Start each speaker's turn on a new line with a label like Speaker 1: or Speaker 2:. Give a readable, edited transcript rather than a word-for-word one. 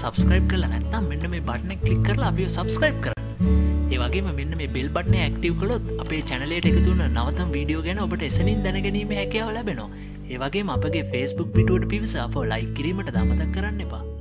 Speaker 1: subscribe කරලා නැත්නම් මෙන්න මේ බටන් එක ක්ලික් කරලා අපිව subscribe කරන්න. ඒ වගේම මෙන්න මේ bell button එක active කළොත් අපේ channel එකට එකතු වෙන නවතම වීඩියෝ ගැන ඔබට එසනින් දැනගැනීමේ හැකියාව ලැබෙනවා. ඒ වගේම අපගේ Facebook පිටුවට පිවිස අපව like කිරීමට අමතක කරන්න එපා.